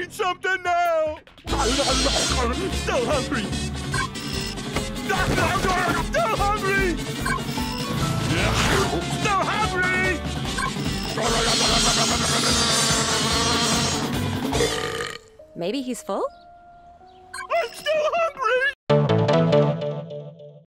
eat something now! Still hungry! Still hungry! Still hungry! Maybe he's full? I'm still hungry!